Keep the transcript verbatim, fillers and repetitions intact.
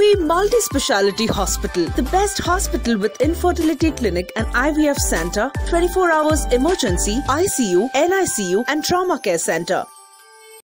V Multi-Speciality Hospital, the best hospital with infertility clinic and I V F center, twenty-four hours emergency, I C U, N I C U and trauma care center.